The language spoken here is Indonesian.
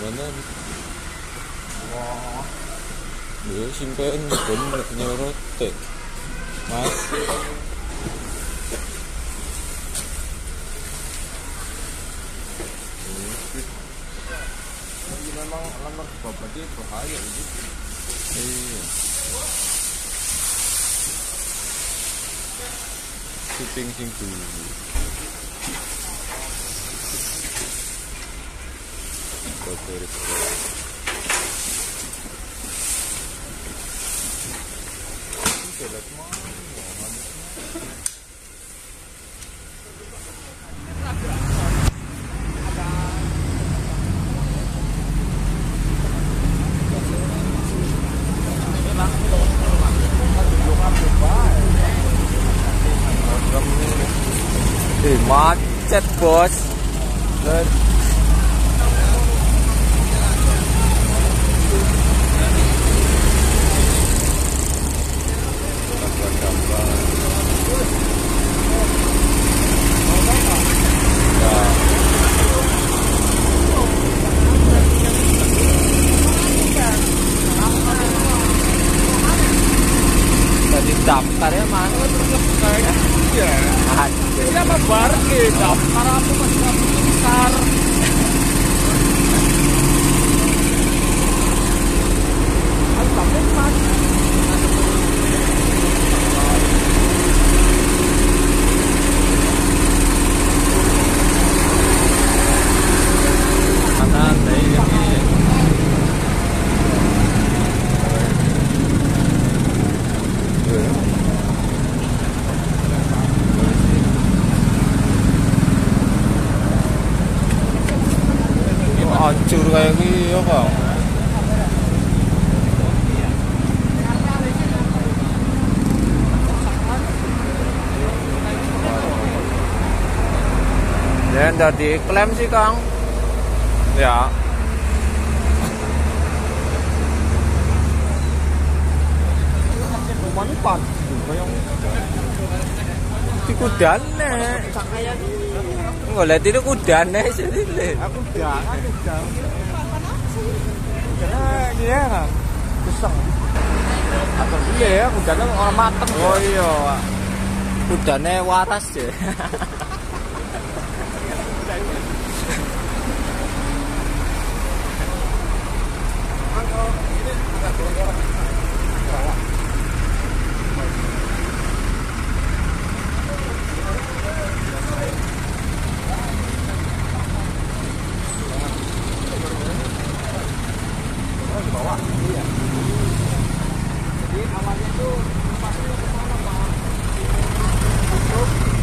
Gimana nih? Wah. Dia simpen bener nyorot teh. Mas. Ini memang lamar bapak dia bahaya ini. Iya. Syuting sing dulu. Bapak macet bos. Daftar ya mas? Iya. Siapa barke daftar aku masih besar. Hancur kayak gini ya Kang. Dan dari klaim sih Kang. Ya. Manfaat di kudane. Enggak lihat itu kudane sih. Aku udah. Karena dia kan keseng. Atau iya ya, kudane orang mateng. Oh iya. Kudane waras ya. Bawah, iya. Jadi awalnya tuh pasti ke sana Pak.